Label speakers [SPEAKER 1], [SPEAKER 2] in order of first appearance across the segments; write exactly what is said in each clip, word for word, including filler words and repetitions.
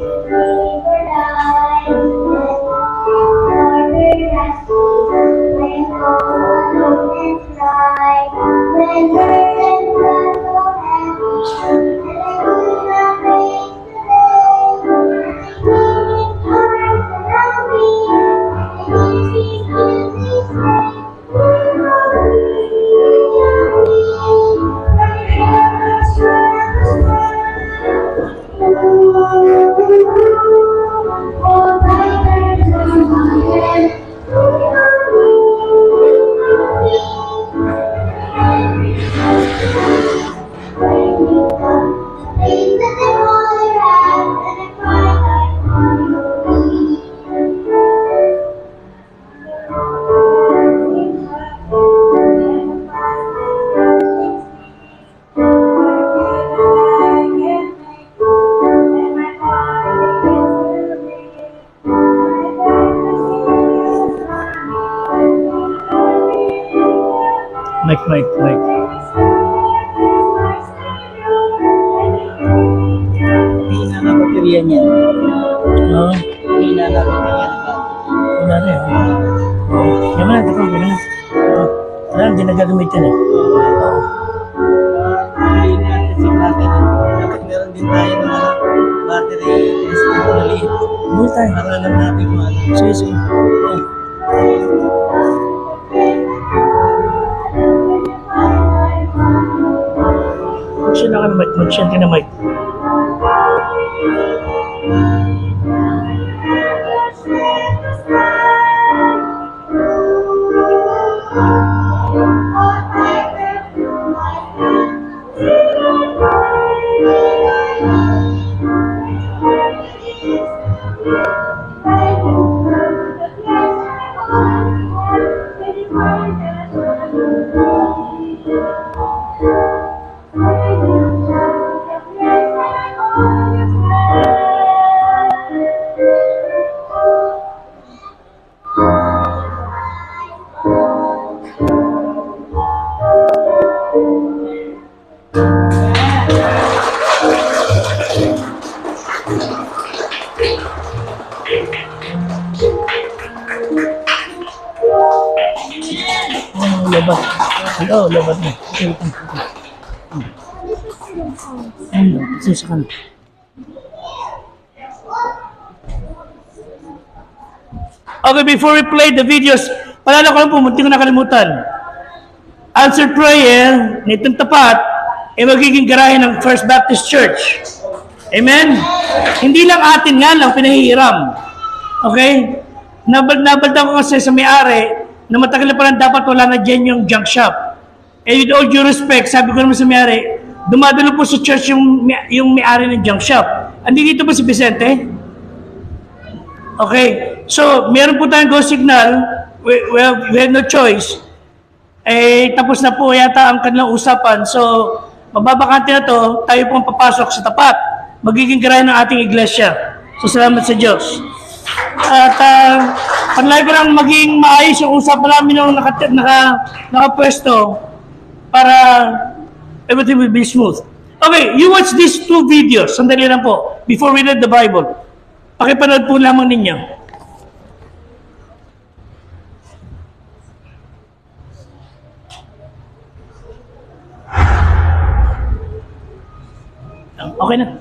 [SPEAKER 1] Mic, mic, mic.
[SPEAKER 2] Hina na baterya niya.
[SPEAKER 1] Oo.
[SPEAKER 2] Hina na baterya niya.
[SPEAKER 1] Wala na eh. Yan na, ito ko, gano'n. Wala, hindi na gagamitin eh. Oo.
[SPEAKER 2] Hindi natin sing natin. Dapat meron din tayo ng mga battery test na maliit.
[SPEAKER 1] Bull tayo.
[SPEAKER 2] Para alam natin kung ano.
[SPEAKER 1] Sige, sige. Ayan. Mag-share na ka na mic. Mag-share ka na mic. Lebat. Oh, lebat na. Ayun, susakan. Okay, before we play the videos, palala ko lang po, munti ko nakalimutan. Answered prayer, nitong tapat, ay magiging garahe ng First Baptist Church. Amen? Hindi lang atin nga lang pinahihiram. Okay? Nabal-nabaldan ko kasi sa may-ari, na matagal na parang dapat wala na dyan yung junk shop. And with all due respect, sabi ko naman sa may-ari, dumadalo po sa church yung, yung may-ari ng junk shop. Andi dito ba si Vicente? Okay. So, meron po tayong go signal. We, we, have, we have no choice. Eh, tapos na po yata ang kanilang usapan. So, mababakante na to, tayo pong papasok sa tapat. Magiging garahe ng ating iglesia. So, salamat sa Diyos. At uh, panlagi ko lang maging maayos yung usapan namin ng naka, naka, nakapwesto para everything will be smooth. Okay, you watch these two videos. Sandali lang po. Before we read the Bible. Pakipanood po lamang ninyo. Okay na.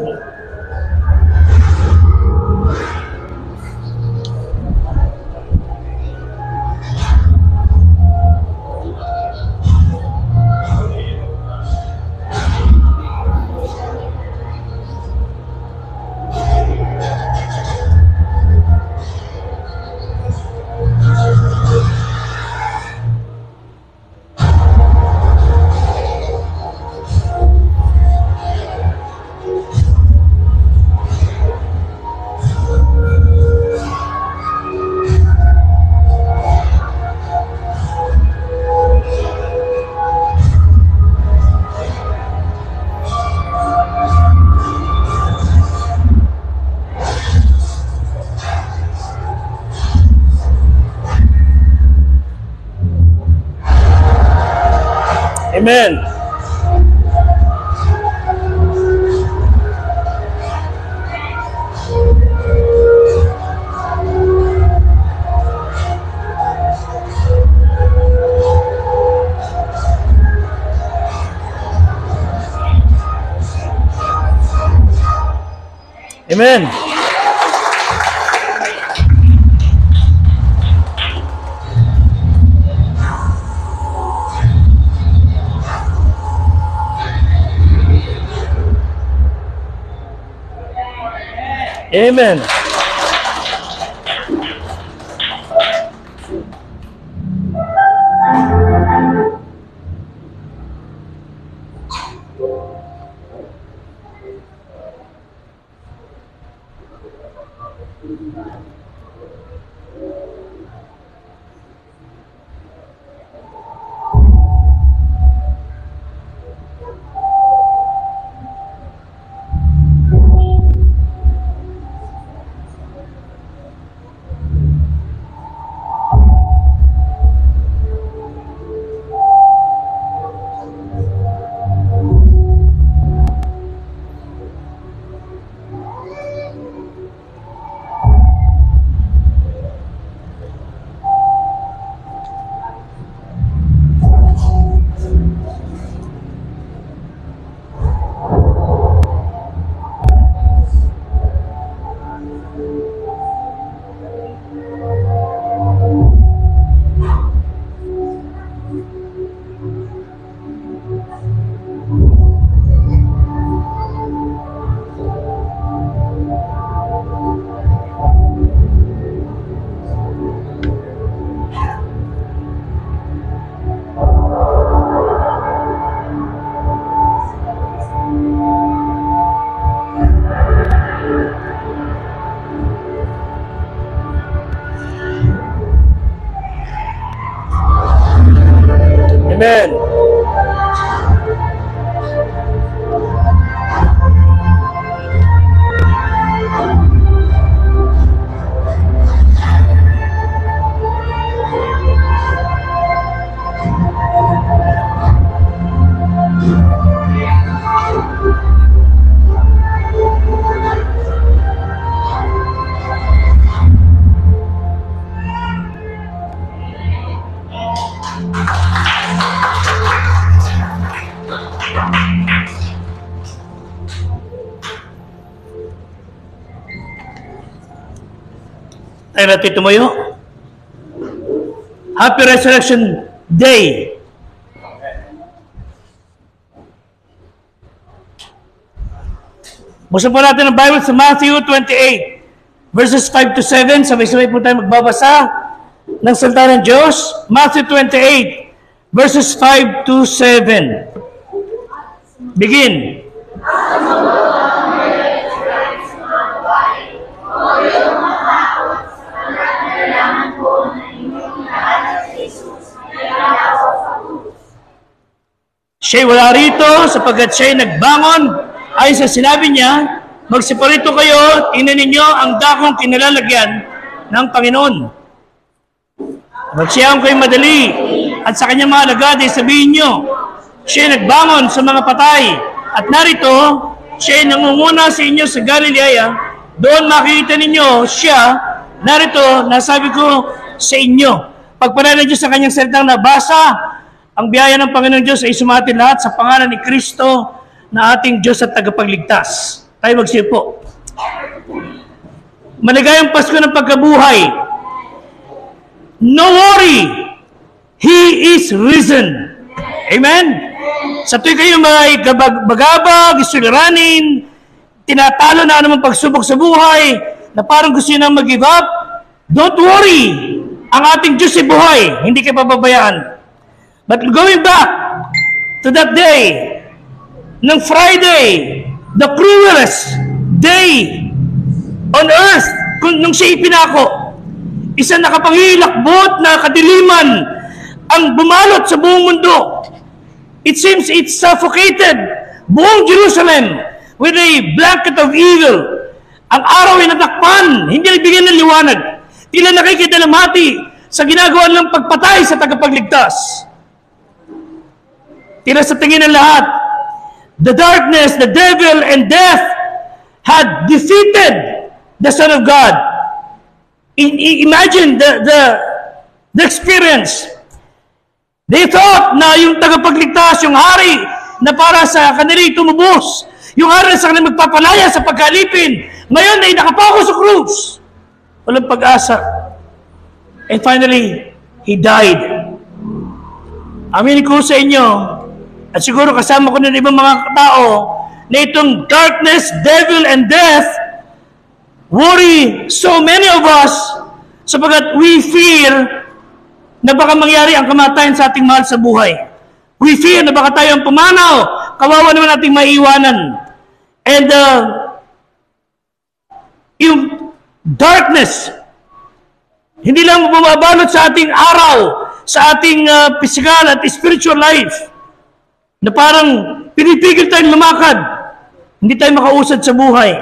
[SPEAKER 1] Amen. Amen. Amen. Amen. Tayo natin tumayo. Happy Resurrection Day. Buksan po natin ang Bible sa Matthew twenty-eight, verses five to seven. Sabay-sabay po tayo magbabasa ng salita ng Diyos. Matthew twenty-eight, verses five to seven. Begin. Siya'y wala rito sapagkat siya'y nagbangon. Ay sa sinabi niya, magsiparito kayo, tingnan ninyo ang dakong kinalalagyan ng Panginoon. Magsiyam kayo madali at sa kanyang mga alagad ay sabihin nyo, siya'y nagbangon sa mga patay at narito, siya'y nangunguna sa inyo sa Galilea. Doon makikita ninyo siya, narito, nasabi ko sa inyo. Pagpalala niyo sa kanyang salitang nabasa, ang biyaya ng Panginoon Diyos ay sumatin lahat sa pangalan ni Kristo na ating Diyos at tagapagligtas. Tayo magsipo. Maligayang Pasko ng pagkabuhay. No worry, He is risen. Amen? Sa tuwing kayo may bagabag, isuliranin, tinatalo na anumang pagsubok sa buhay, na parang gusto nyo nang mag-give up, don't worry. Ang ating Diyos ay buhay. Hindi kayo pababayaan. But going back to that day, ng Friday, the cruelest day on earth, kung nung siya ipinako, isang nakapangilakbot na kadiliman ang bumalot sa buong mundo. It seems it suffocated buong Jerusalem with a blanket of evil. Ang araw ay natakpan, hindi nagbigyan ng liwanag. Tila nakikidalamhati sa ginagawa ng pagpatay sa tagapagligtas. Tila sa tingin ng lahat, the darkness, the devil, and death had defeated the Son of God. I- I- imagine the, the, the experience. They thought na yung tagapagligtas, yung hari na para sa kanila tumubos, yung hari na sa kanila magpapalaya sa pagkalipin, Ngayon ay nakapako sa krus. Walang pag-asa. And finally, He died. Amin ko sa inyo, at siguro kasama ko ng ibang mga tao, na itong darkness, devil, and death worry so many of us sapagat we fear na baka mangyari ang kamatayan sa ating mahal sa buhay. We fear na baka tayo ang pumanaw, kawawa naman ating maiiwanan. And uh, yung darkness, hindi lang bumabalot sa ating araw, sa ating uh, physical at spiritual life, na parang pinipigil tayong lumakad, hindi tayo makausad sa buhay.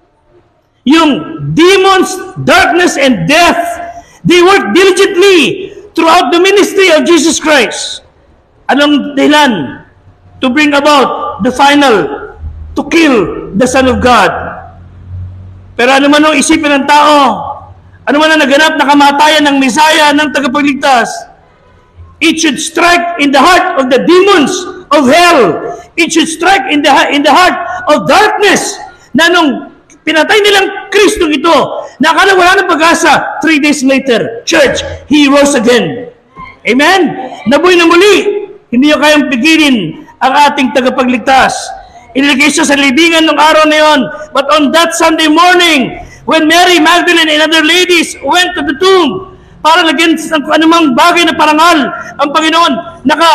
[SPEAKER 1] Yung demons, darkness, and death, they work diligently throughout the ministry of Jesus Christ. Anong dahilan? To bring about the final, to kill the Son of God. Pero ano man ang isipin ng tao, ano man ang naganap na kamatayan ng Mesaya, ng tagapagligtas, it should strike in the heart of the demons of hell. It should strike in the, in the heart of darkness, na nung pinatay nilang Kristo ito, na akala wala ng pag-asa, three days later, church, He rose again. Amen? Nabuhay na muli. Hindi nyo kayang pigilin ang ating tagapagligtas. Iniligay siya sa libingan ng araw na yon. But on that Sunday morning, when Mary Magdalene and other ladies went to the tomb para lagyan ng anumang bagay na parangal, ang Panginoon naka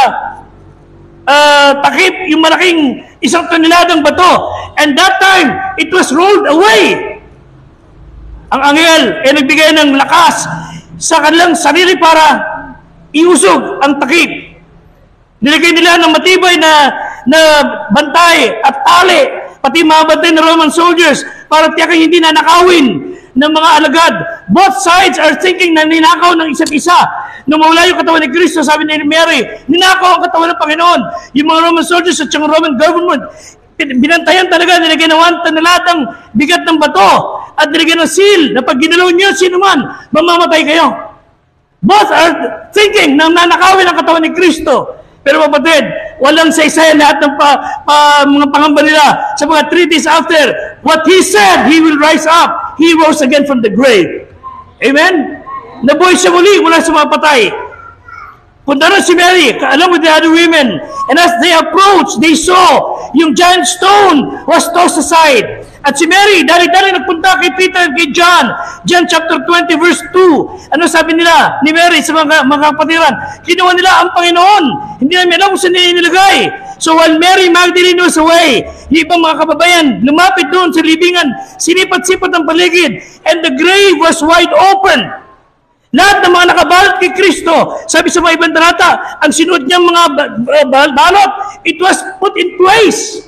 [SPEAKER 1] uh, takip yung malaking isang toneladang bato. And that time, it was rolled away. Ang anghel ay nagbigay ng lakas sa kanilang sarili para iusog ang takip. Nilagay nila ng matibay na, na bantay at tali, pati mga bantay na Roman soldiers, para tiyaking hindi nanakawin ng mga alagad. Both sides are thinking na ninakaw ng isa't isa. Nung mawala yung katawan ni Kristo, sabi ni Mary, ninakaw ang katawan ng Panginoon. Yung mga Roman soldiers at yung Roman government, binantayan talaga, nilagay ng one toneladang bigat ng bato, at nilagay ng seal, na pag ginalaw niyo, sino man, mamamatay kayo. Both are thinking na nanakawin ang katawan ni Kristo. Pero kapatid, walang saysayan lahat ng pa, pa, mga pangamba nila. Sa mga three days after, what He said, He will rise up. He rose again from the grave. Amen? Nabuhay siya muli mula sa mga patay. Punta na si Mary, along with the other women. And as they approached, they saw yung giant stone was tossed aside. At si Mary, dali-dali nagpunta kay Peter at kay John. John chapter twenty verse two. Ano sabi nila ni Mary sa mga, mga kapatiran? Kinuha nila ang Panginoon. Hindi namin alam kung saan nila nilagay. So while Mary Magdalene was away, yung ibang mga kababayan lumapit doon sa libingan, sinipat-sipat ang paligid, and the grave was wide open. Lahat ng mga nakabalot kay Kristo, sabi sa mga ibang talata, ang sinuot niyang mga balot, it was put in place.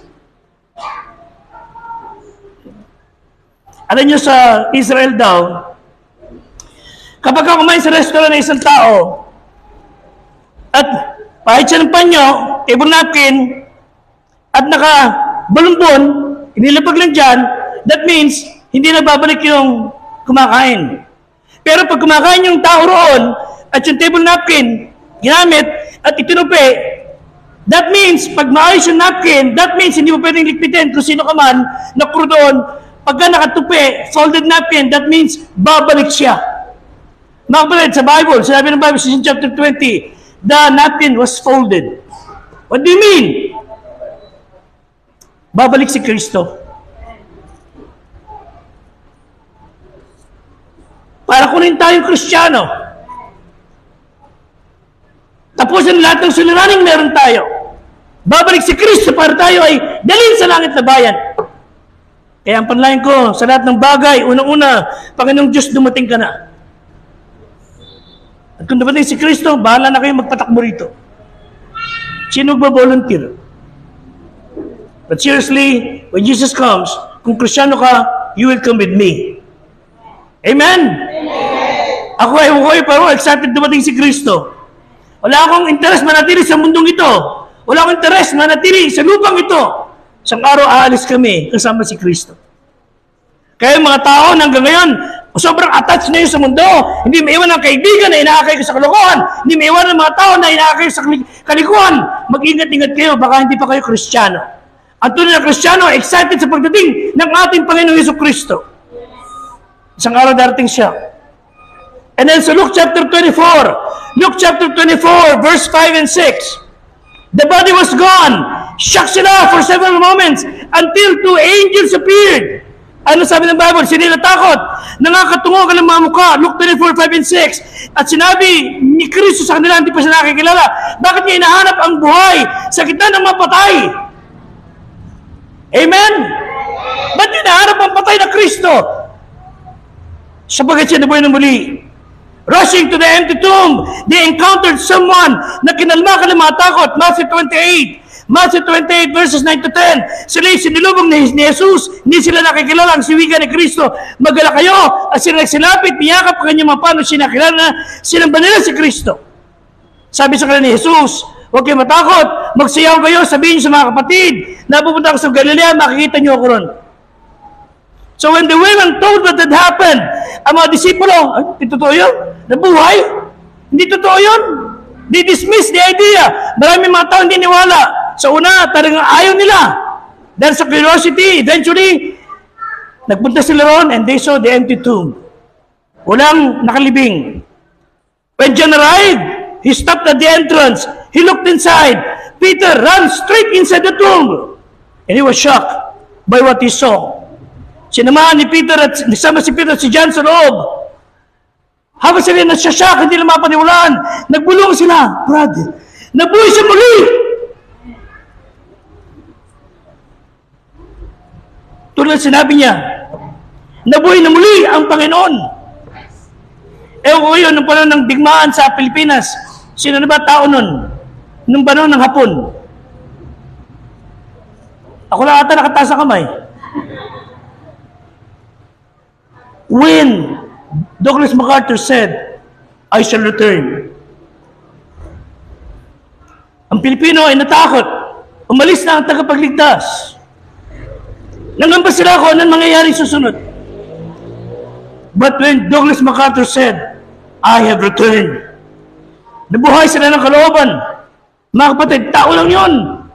[SPEAKER 1] Alam niyo sa Israel daw, kapag kumain sa restaurant ng isang tao, at pahit siya ng panyo, table napkin, at naka-balumbon, inilapag lang dyan, that means, hindi na babalik yung kumakain. Pero pag kumakain yung tao roon, at yung table napkin, ginamit, at itinupi, that means, pag maayos yung napkin, that means, hindi mo pwedeng likpitin kung sino ka man, na kuro doon. Pagka nakatupi, folded napkin, that means, babalik siya. Mga kapatid, sa Bible, sinabi ng Bible, in chapter twenty, the napkin was folded. What do you mean? Babalik si Kristo. Para kunin tayong Kristiyano. Tapos ang lahat ng suliraning meron tayo. Babalik si Kristo para tayo ay dalhin sa langit na bayan. Kaya ang panlayan ko, sa lahat ng bagay, unang-una, Panginoong Diyos, dumating ka na. At kung dumating si Kristo, bahala na kayo magpatakbo rito. Sino magbabolunteer? But seriously, when Jesus comes, kung Kristiyano ka, you will come with me. Amen? Amen. Ako ay hukoy, pero excited dumating si Kristo. Wala akong interes manatili sa mundong ito. Wala akong interes manatili sa lupang ito. Isang araw aalis kami kasama si Kristo. Kaya mga tao hanggang ngayon, sobrang attached na yun sa mundo. Hindi maiwan ang kaibigan na inaakay ko sa kalokohan. Hindi maiwan ang mga tao na inaakay sa kalikuhan. Mag-ingat-ingat kayo, baka hindi pa kayo Kristiyano. Ang tunay na Kristiyano, excited sa pagdating ng ating Panginoong Jesucristo. Isang araw darating siya. And then sa Luke chapter twenty-four, Luke chapter twenty-four, verse five and six, the body was gone. Shocked sila for several moments until two angels appeared. Ano sabi ng Bible? Sila natakot. Nangakatungo ka ng mga mukha. Luke twenty-four, five and six. At sinabi ni Kristo sa kanila, hindi pa siya nakikilala. Bakit niya inahanap ang buhay sa gitna ng mga patay? Amen? Ba't niya inahanap ang patay na Kristo? Sapagat siya nabuhay ng muli. Rushing to the empty tomb, they encountered someone na kinalma ka ng mga takot. Matthew twenty-eight. Matthew twenty-eight verses nine to ten. Sila yung sinilubong ni Jesus. Hindi sila nakikilala ang siwigan ni Kristo. Magala kayo. At sila nagsilapit, niyakap ang kanyang mga paano sinakilala na sinamba nila si Kristo. Sabi sa kanila ni Jesus, huwag kayo matakot. Magsayaw kayo. Sabihin sa mga kapatid, napupunta ako sa Galilea, makikita niyo ako ron. So when the women told what had happened, ang mga disipulo, ay, totoo yun? Nabuhay? Hindi totoo yun? They dismissed the idea. Maraming mga tao hindi niwala. Sa una, talagang ayaw nila. Dahil sa curiosity, eventually, nagpunta sila ron and they saw the empty tomb. Walang nakalibing. When John arrived, he stopped at the entrance. He looked inside. Peter ran straight inside the tomb. And he was shocked by what he saw. Sinamahan ni Peter at nisama si Peter at si John sa loob. Habang sila nasyasyak, hindi lang mapaniwalaan. Nagbulong sila, brother. Nabuhay siya muli. Tulad sinabi niya, nabuhay na muli ang Panginoon. Ewan ko yun, nung panahon ng digmaan sa Pilipinas, sino na ba tao nun? Nung panahon ng Hapon. Ako lang ata nakataas ang kamay. When Douglas MacArthur said, I shall return. Ang Pilipino ay natakot. Umalis na ang tagapagligtas. Nangamba sila kung anong mangyayari susunod. But when Douglas MacArthur said, I have returned, nabuhay sila ng kalooban. Mga kapatid, tao lang yun.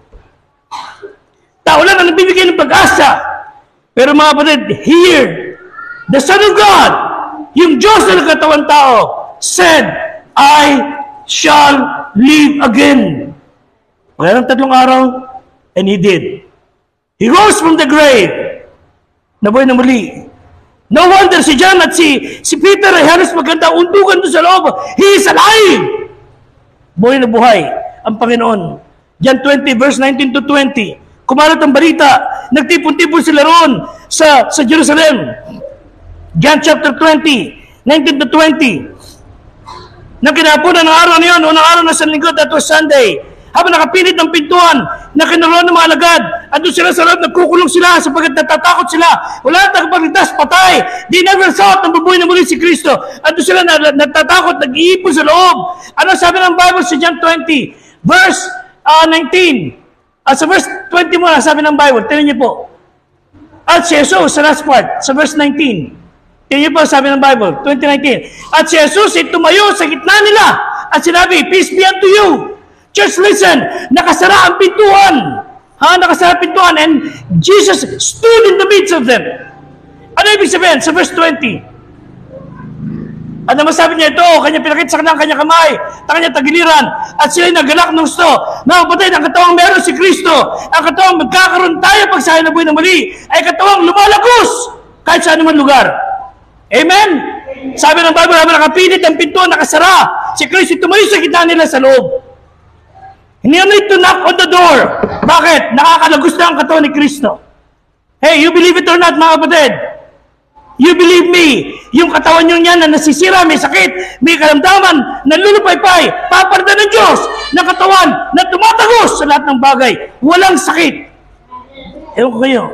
[SPEAKER 1] Tao lang ang nagbibigay ng pag-asa. Pero mga kapatid, here, the Son of God, yung Diyos na nagkatawang tao, said, I shall live again. Mayroong tatlong araw, and He did. He rose from the grave. Nabuhay na muli. No wonder si John at si, si Peter ay halos maganda undugan doon sa loob. He is alive. Buhay na buhay ang Panginoon. John twenty, verse nineteen to twenty. Kumalat ang balita. Nagtipon-tipon sila roon sa, sa Jerusalem. John chapter twenty, nineteen to twenty. Nang kinapunan ng araw na yun, unang araw na sa linggo, that was Sunday. Habang nakapilit ng pintuan, na kinaroon ng mga alagad, andun sila sa loob, nagkukulong sila sapagkat natatakot sila. Wala nang tagapagligtas, patay. They never thought na bubuhay na muli si Kristo. Andun sila na, natatakot, nag-iipon sa loob. Ano sabi ng Bible sa John twenty, verse uh, nineteen? At sa verse twenty muna, sabi ng Bible, tingnan niyo po. At si Jesus, sa last part, sa verse nineteen, tingnan niyo po, sabi ng Bible, twenty nineteen. At si Jesus ay tumayo sa gitna nila at sinabi, peace be unto you. Church, listen, nakasara ang pintuan. Ha, nakasara ang pintuan and Jesus stood in the midst of them. Ano ibig sabihin? Sa verse twenty. Ano masabi niya ito? Kanya pinakita sa kanyang kanyang kamay, sa kanyang tagiliran, at sila'y nagalak ng gusto. Mga kapatid, ang katawang meron si Kristo, ang katawang magkakaroon tayo pag sa na buhay na muli, ay katawang lumalagos kahit saan naman lugar. Amen? Sabi ng Bible, habang nakapilit ang pintuan, nakasara, si Kristo tumayo sa gitna nila sa loob. Hindi na need to knock on the door. Bakit? Nakakalagos na ang katawan ni Kristo. Hey, you believe it or not, mga kapatid? You believe me, yung katawan nyo niyan na nasisira, may sakit, may karamdaman, nalulupaypay, paparda ng Diyos, ng katawan, na tumatagos sa lahat ng bagay. Walang sakit. Ewan ko kayo.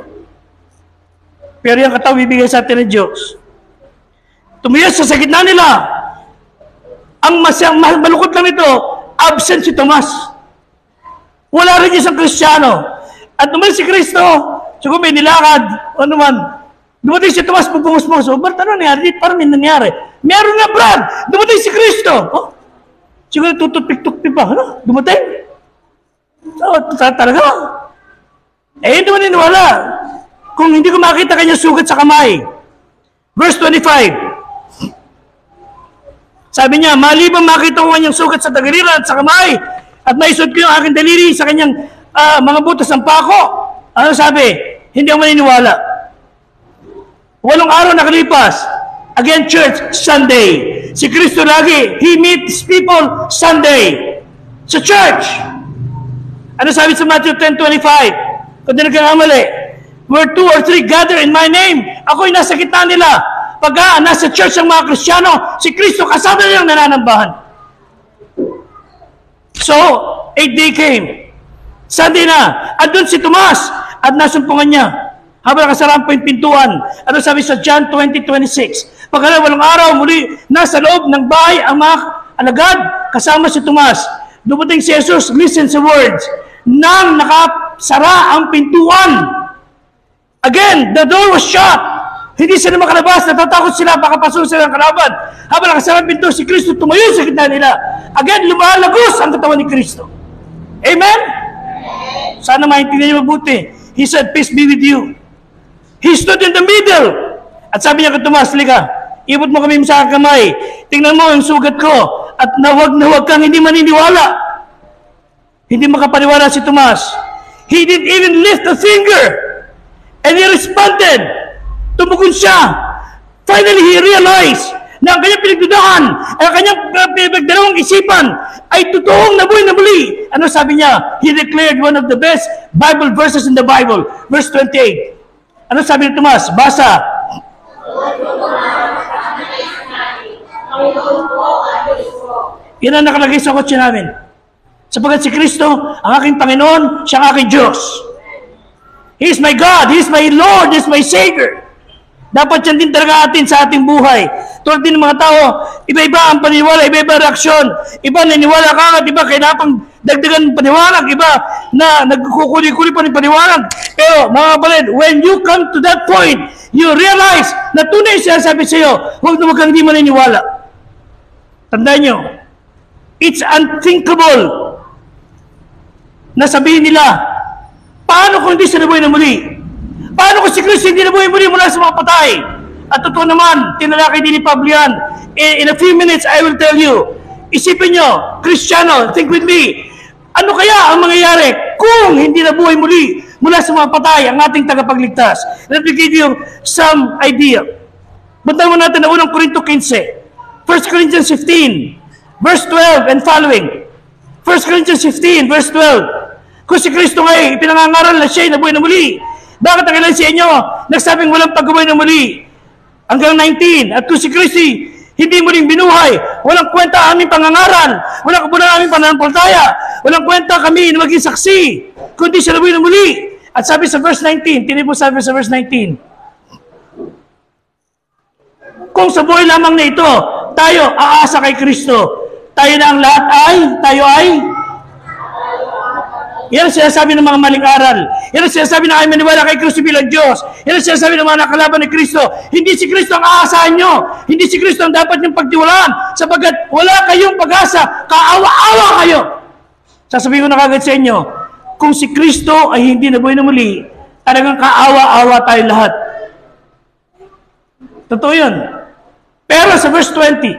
[SPEAKER 1] Pero yung katawan bibigay sa atin ng Diyos. Tumiyos sa gitna nila. Ang masyang malukot lang ito, absent si Tomas. Wala rin isang Kristiyano. At naman si Kristo, siguro may nilakad, o naman, dumating si Tomas pagpumusmos. O, ba't ano nangyari? Parang may nangyari. Meron nga, Brad! Dumating si Kristo! Oh, siguro tutupik-tupik pa. Ano? Dumating? So, talaga? Eh, hindi maniniwala kung hindi ko makita kanyang sugat sa kamay. Verse twenty-five. Sabi niya, maliban makita ko kanyang sugat sa tagiliran at sa kamay, at maisod ko yung aking daliri sa kanyang uh, mga butas ng pako. Ano sabi? Hindi ako maniniwala. Walong araw nakalipas. Again, church, Sunday. Si Kristo lagi, He meets people Sunday. Sa church. Ano sabi sa Matthew ten twenty-five? Kung di nagkakamali, where two or three gather in my name, ako'y nasa gitna nila. Pagka nasa church ang mga Kristiyano, si Kristo kasama nilang nananambahan. So, eight day came. Sunday na. At doon si Tomas. At nasumpungan niya. Habang nakasarang po yung pintuan. Ano sabi sa John twenty twenty-six? Pagkala walang araw, muli nasa loob ng bahay ang mga alagad kasama si Tomas. Dumating si Jesus, listen sa words. Nang nakasara ang pintuan. Again, the door was shut. Hindi sila makalabas, natatakot sila, baka pasukin sila ng kalaban. Habang nakasara ang pinto, si Kristo tumayo sa gitna nila. Again, lumalagos ang katawan ni Kristo. Amen? Sana maintindihan niyo mabuti. He said, peace be with you. He stood in the middle. At sabi niya kay Tomas, lika, ibot mo kami sa kamay. Tingnan mo ang sugat ko. At nawag na wag kang hindi maniniwala. Hindi makapaniwala si Tomas. He didn't even lift a finger. And he responded. Tumugon siya. Finally, he realized na ang kanyang pinagdudahan, ang kanyang pinagdalawang isipan ay totoong nabuhay na muli. Ano sabi niya? He declared one of the best Bible verses in the Bible. Verse twenty-eight. Ano sabi ni Tomas? Basa. Yan ang nakalagay sa kotse namin. Sapagkat si Kristo, ang aking Panginoon, siya ang aking Diyos. He is my God, He is my Lord, He is my Savior. Dapat yan din talaga atin sa ating buhay. Tulad din ng mga tao, iba-iba ang paniniwala, iba-iba ang reaksyon. Iba naniniwala ka at iba kailangan pang dagdagan paniwalag. Iba na nagkukuli-kuli pa ng paniwalag. Pero mga kapatid, when you come to that point, you realize na tunay siya sabi sa iyo, huwag na huwag kang di maniniwala. Tandaan nyo, it's unthinkable na sabihin nila, paano kung hindi sila buhay na muli? Paano kung si Kristo hindi nabuhay muli mula sa mga patay? At totoo naman, tinalakay din ni Pablo yan. In, in a few minutes, I will tell you. Isipin nyo, Kristiyano, think with me. Ano kaya ang mangyayari kung hindi nabuhay muli mula sa mga patay ang ating tagapagligtas? Let me give you some idea. Buntan mo natin na unang Korinto fifteen. First Corinthians fifteen, verse twelve and following. First Corinthians fifteen, verse twelve. Kung si Kristo ngay, ipinangangaral na siya ay nabuhay na muli. Bakit ang ilan sa inyo nagsabing walang pagbuhay na muli? Hanggang nineteen. At kung si Kristo hindi muling binuhay, walang kwenta aming pangangaral, walang kabunan aming pananampalataya, walang kwenta kami na maging saksi, kundi siya nabuhay na muli. At sabi sa verse nineteen, tinig mo sabi sa verse nineteen, kung sa buhay lamang na ito, tayo aasa kay Kristo, tayo na ang lahat ay, tayo ay, yan ang sinasabi ng mga maling aral. Yan ang sinasabi na ay maniwala kay Kristo bilang Diyos. Yan ang sinasabi ng mga nakalaban ni Kristo. Hindi si Kristo ang aasahan nyo. Hindi si Kristo ang dapat nyong pagtiwalaan. Sapagat wala kayong pag-asa. Kaawa-awa kayo. Sasabihin ko na kagad sa inyo, kung si Kristo ay hindi nabuhay na muli, talagang kaawa-awa tayo lahat. Totoo yun. Pero sa verse twenty,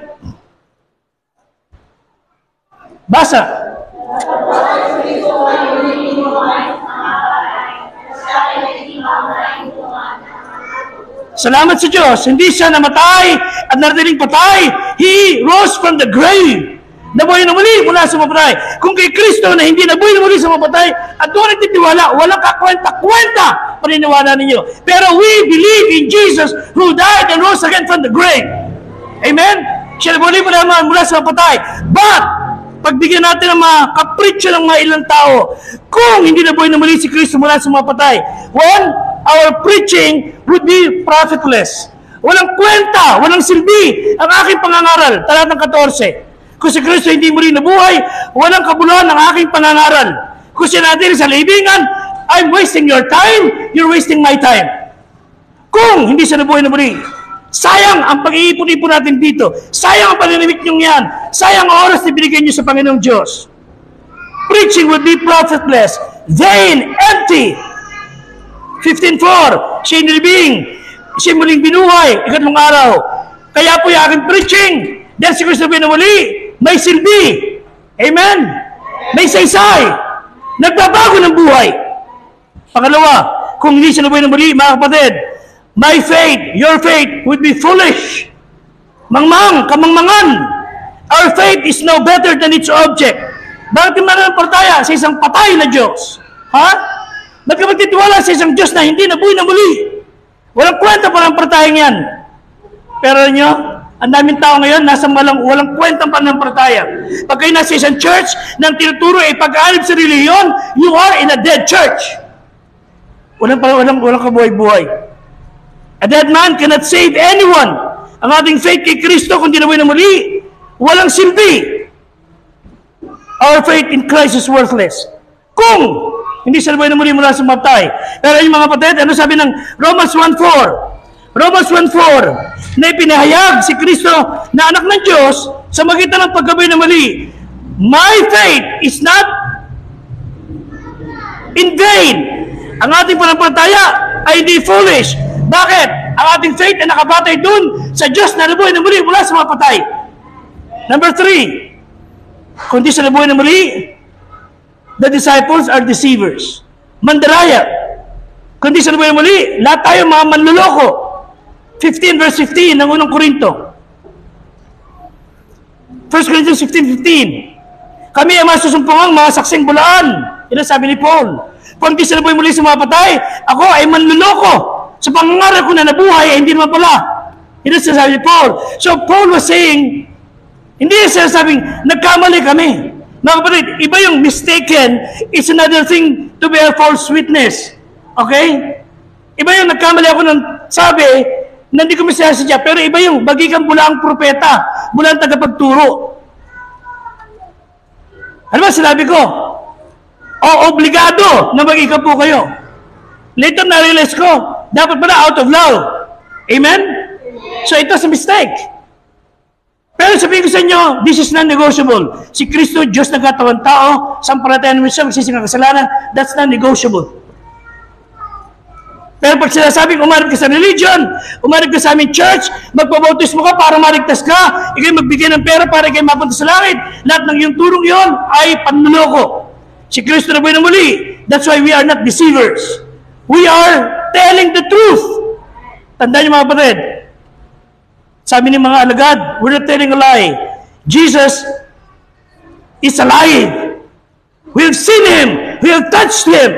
[SPEAKER 1] basa. Salamat sa Diyos, hindi siya namatay at naratiling patay. He rose from the grave. Nabuhay na muli mula sa mapatay. Kung kay Kristo na hindi nabuhay na muli sa mapatay at doon nagtitiwala, walang kakwenta-kwenta paniniwala ninyo. Pero we believe in Jesus who died and rose again from the grave. Amen? Siya nabuhay mo naman mula sa mapatay. But, pagbigyan natin ng mga kapritsyo ng mga ilang tao, kung hindi nabuhay na muli si Kristo mula sa mapatay, one, our preaching would be profitless. Walang kwenta, walang silbi ang aking pangangaral. Talatang fourteen. Kung si Kristo hindi muli nabuhay, walang kabuluhan ang aking pangangaral. Kung siya natin sa libingan, I'm wasting your time, you're wasting my time. Kung hindi siya nabuhay na muli, sayang ang pag-iipon-ipon natin dito. Sayang ang paninimik niyong yan. Sayang ang oras na binigyan niyo sa Panginoong Diyos. Preaching would be profitless, vain, empty. fifteen four, siya nilibing, siya muling binuhay, ikatlong araw. Kaya po yung aking preaching, dahil si Kristo na muli, may silbi. Amen? May saysay. Nagbabago ng buhay. Pangalawa, kung hindi siya nabuhay na muli, mga kapatid, my faith, your faith would be foolish. Mangmang, kamangmangan. Our faith is no better than its object. Bakit yung mananampalataya sa isang patay na Diyos? Ha? Ba't ka magtitiwala sa isang Diyos na hindi nabuhay na muli? Walang kwenta pa ng palatayang yan. Pero nyo, ang daming tao ngayon, nasa walang, walang kwentang pananampalataya. Pag kayo nasa isang church, nang tinuturo ay pag-aalib sa reliyon, you are in a dead church. Walang, walang, walang kabuhay-buhay. A dead man cannot save anyone. Ang ating faith kay Kristo, kung di nabuhay na muli, walang silbi. Our faith in Christ is worthless. Kung hindi siya nabuhay na muli mula sa matay. Pero yung mga kapatid, ano sabi ng Romans one four? Romans one four, na ipinahayag si Kristo na anak ng Diyos sa magitan ng pagkabuhay na muli. My faith is not in vain. Ang ating pananampalataya ay hindi foolish. Bakit? Ang ating faith ay nakabatay dun sa Diyos na nabuhay na muli mula sa mga patay. Number three, kung di siya nabuhay na muli, the disciples are deceivers. Mandaraya. Kung di siya nabuhay na muli, lahat tayo mga manluloko. fifteen verse fifteen ng unang Korinto. First Corinthians fifteen fifteen. Kami ay masusumpungang mga saksing bulaan. Yan ang sabi ni Paul. Kung di siya nabuhay muli sa mga patay, ako ay manluloko. Sa pangangarap ko na nabuhay, ay hindi naman pala. Yan ang sabi ni Paul. So Paul was saying, hindi siya sabing, nagkamali kami. Mga kapatid, iba yung mistaken is another thing to be a false witness. Okay? Iba yung nagkamali ako ng sabi, na hindi ko masyasadya, pero iba yung bagigang bulaang propeta, bulaang tagapagturo. Ano ba sinabi ko? O obligado na mag-ikaw po kayo. Later na-realize ko, dapat pala out of love. Amen? So ito sa mistake. Pero sabihin ko sa inyo, this is non-negotiable. Si Kristo, Diyos na katawan tao, sampalataya naman siya, magsisingang kasalanan, that's non-negotiable. Pero pag sinasabing umarap ka sa religion, umarap ka sa aming church, magpabautismo ka para maligtas ka, ikay magbigay ng pera para ikay mapunta sa langit, lahat ng iyong turong yon ay panluloko. Si Kristo na buhay na muli. That's why we are not deceivers. We are telling the truth. Tandaan niyo mga kapatid, sabi ng mga alagad, we're not telling a lie. Jesus is alive. We have seen Him. We have touched Him.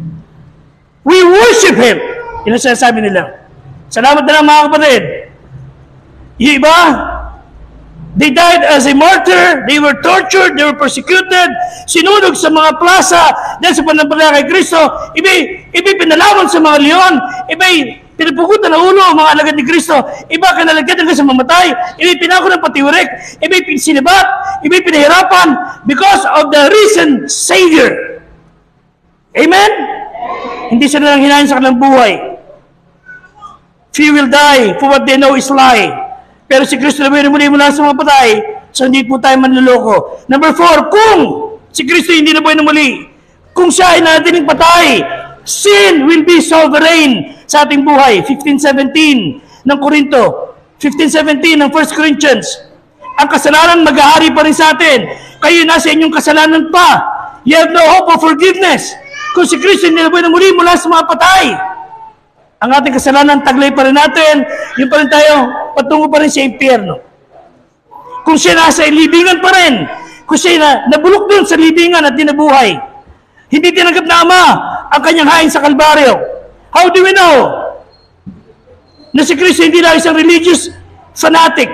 [SPEAKER 1] We worship Him. Yun ang sinasabi nila. Salamat na lang mga kapatid. Yung iba, they died as a martyr, they were tortured, they were persecuted, sinunog sa mga plaza dahil sa pananampalataya kay Kristo, iba'y iba pinalawan sa mga leon, iba'y pinapugutan ng ulo ang mga alagad ni Kristo, iba kanalagyan hanggang sa mamatay, iba'y pinako ng patiwirek, iba'y sinibat, iba'y pinahirapan because of the risen Savior. Amen? Hindi sila lang hinahin sa kanilang buhay. Few will die for what they know is lie. Pero si Kristo na muli mula sa mga patay, so hindi po tayo manluloko. Number four, kung si Kristo hindi na buhay na muli, kung siya ay natiling patay, sin will be sovereign sa ating buhay. fifteen seventeen ng Korinto, fifteen seventeen ng First Corinthians. Ang kasalanan mag-ahari pa rin sa atin. Kayo nasa inyong kasalanan pa. You have no hope of forgiveness. Kung si Kristo hindi na buhay na muli mula sa mga patay, ang ating kasalanan, taglay pa rin natin, yung pa rin tayo, patungo pa rin sa impyerno. Kung siya nasa libingan pa rin, kung siya na, nabulok dun sa libingan at dinabuhay, hindi tinanggap na Ama ang kanyang hain sa Kalbaryo. How do we know na si Kristo hindi lang isang religious fanatic,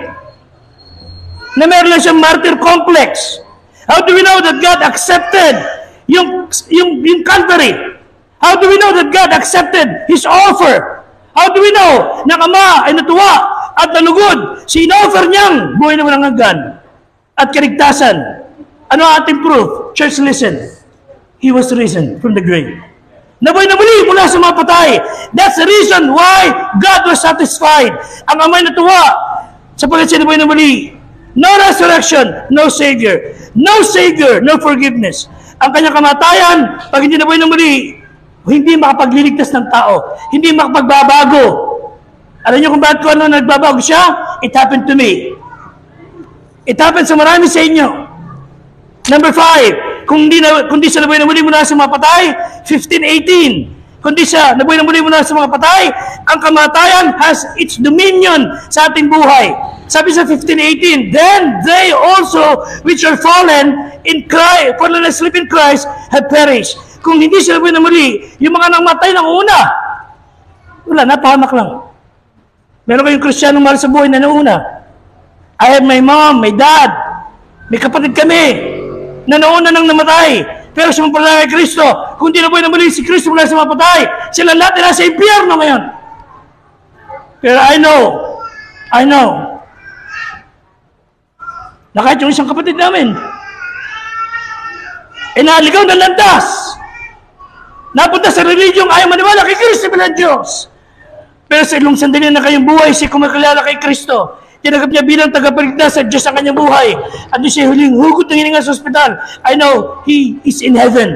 [SPEAKER 1] na meron lang siyang martyr complex? How do we know that God accepted yung, yung, yung Calvary? How do we know that God accepted His offer? How do we know na Ama ay natuwa at nalugod si in-offer niyang buhay na walang hanggan at kaligtasan? Ano ang ating proof? Church, listen. He was risen from the grave. Nabuhay na muli mula sa mga patay. That's the reason why God was satisfied. Ang Ama ay natuwa sapagkat siya nabuhay na muli. No resurrection, no Savior. No Savior, no forgiveness. Ang kanyang kamatayan, pag hindi nabuhay na muli, hindi makapagliligtas ng tao, hindi makapagbabago. Alam niyo kung bakit ko ano nagbabago siya? It happened to me. It happened sa marami sa inyo. Number five, kung di, na, kung di siya nabuhay na muli mula sa mga patay, fifteen eighteen. Kung di siya nabuhay na muli mula sa mga patay, ang kamatayan has its dominion sa ating buhay. Sabi sa fifteen eighteen, then they also which are fallen in Christ, fallen asleep in Christ, have perished. Kung hindi sila nabuhay na muli, yung mga namatay ng una, wala, napahamak lang. Meron kayong Kristiyanong mahal sa buhay na nauna. I have my mom, my dad, may kapatid kami, na nauna nang namatay. Pero sumampalataya kay Kristo, kung di nabuhay na muli si Kristo mula sa mga patay, sila lahat na nasa impyerno ngayon. Pero I know, I know, na kahit yung isang kapatid namin, eh naligaw ng landas, napunta sa religiong ayaw maniwala kay Kristo bilang Diyos. Pero sa ilong sandali na kayong buhay, siya kumakilala kay Kristo, tinagap niya bilang tagapagligtas sa Diyos ang kanyang buhay, at doon siya huling hugot ng hininga sa ospital. I know, He is in heaven.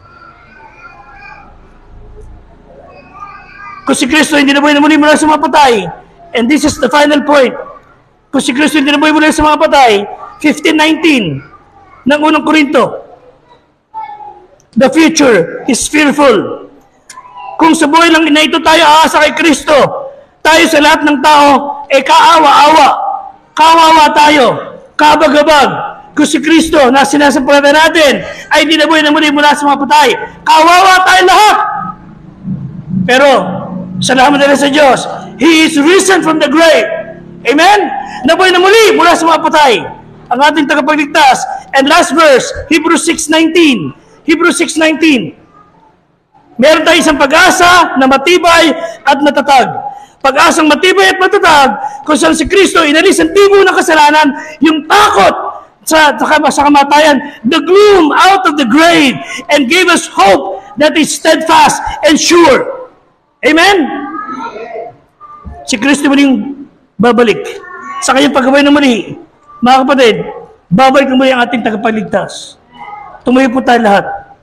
[SPEAKER 1] Kung si Kristo hindi nabuhay na muli mula sa mga patay, and this is the final point, kung si Kristo hindi nabuhay mula sa mga patay, fifteen nineteen ng unang Korinto, the future is fearful. Kung sa buhay lang na ito tayo aasa kay Kristo, tayo sa lahat ng tao, eh kaawa-awa, kawawa tayo, kabag-abag. Kung si Kristo na sinasampalatan natin ay di nabuhay na muli mula sa mga patay, kawawa tayo lahat. Pero, salamat na rin sa Diyos, He is risen from the grave. Amen? Nabuhay na muli mula sa mga patay, ang ating tagapagligtas. And last verse, Hebrews six nineteen. Hebrews six nineteen. Meron tayo isang pag-asa na matibay at matatag. Pag-asang matibay at matatag, kung saan si Kristo inalis ang tibo ng kasalanan, yung takot sa, sa, sa kamatayan, the gloom out of the grave, and gave us hope that is steadfast and sure. Amen? Si Kristo muling babalik. Sa kanyang pagkabay na muli, mga kapatid, babalik na muli ang ating tagapagligtas. Tumayo po tayo lahat.